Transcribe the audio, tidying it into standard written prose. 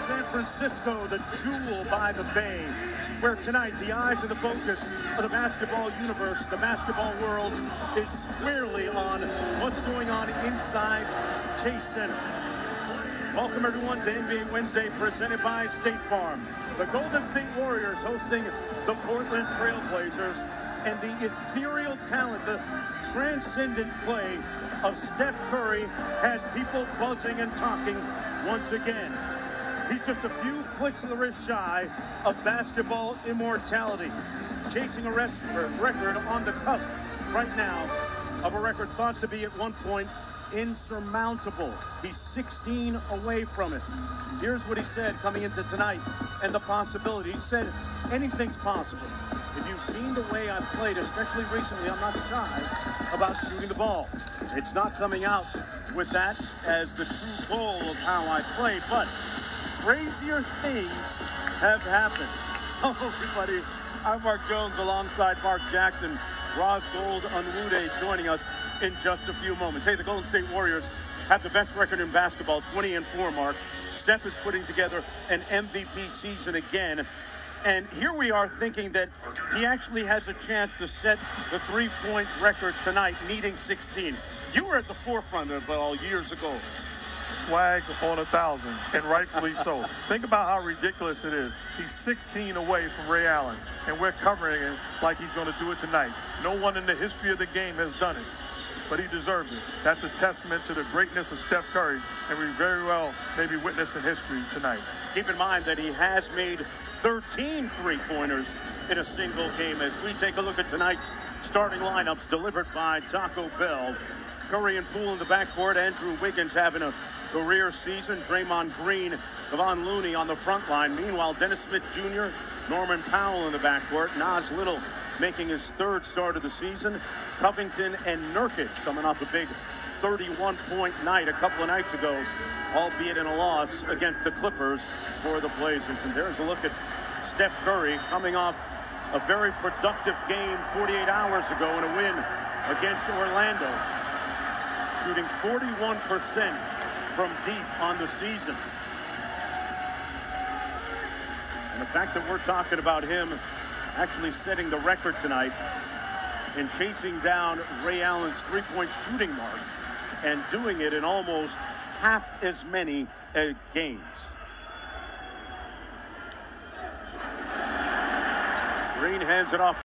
San Francisco, the jewel by the bay, where tonight the eyes and the focus of the basketball universe, the basketball world, is squarely on what's going on inside Chase Center. Welcome everyone to NBA Wednesday, presented by State Farm. The Golden State Warriors hosting the Portland Trail Blazers, and the ethereal talent, the transcendent play of Steph Curry has people buzzing and talking once again. He's just a few flicks of the wrist shy of basketball immortality, chasing a record on the cusp right now of a record thought to be at one point insurmountable. He's 16 away from it. Here's what he said coming into tonight and the possibility. He said, anything's possible. If you've seen the way I've played, especially recently, I'm not shy about shooting the ball. It's not coming out with that as the true goal of how I play, but crazier things have happened. Hello, everybody. I'm Mark Jones alongside Mark Jackson. Roz Gold Onwude joining us in just a few moments. Hey, the Golden State Warriors have the best record in basketball, 20-4, Mark. Steph is putting together an MVP season again. And here we are thinking that he actually has a chance to set the three-point record tonight, needing 16. You were at the forefront of it all years ago. Swag on 1,000, and rightfully so. Think about how ridiculous it is. He's 16 away from Ray Allen, and we're covering it like he's going to do it tonight. No one in the history of the game has done it, but he deserves it. That's a testament to the greatness of Steph Curry, and we very well may be witnessing history tonight. Keep in mind that he has made 13 three-pointers in a single game. As we take a look at tonight's starting lineups delivered by Taco Bell. Curry and Poole in the backcourt. Andrew Wiggins having a career season. Draymond Green, Kevon Looney on the front line. Meanwhile, Dennis Smith Jr., Norman Powell in the backcourt. Nas Little making his third start of the season. Covington and Nurkic coming off a big 31-point night a couple of nights ago, albeit in a loss against the Clippers for the Blazers. And there's a look at Steph Curry coming off a very productive game 48 hours ago in a win against Orlando, shooting 41% from deep on the season. And the fact that we're talking about him actually setting the record tonight and chasing down Ray Allen's three-point shooting mark and doing it in almost half as many games. Green hands it off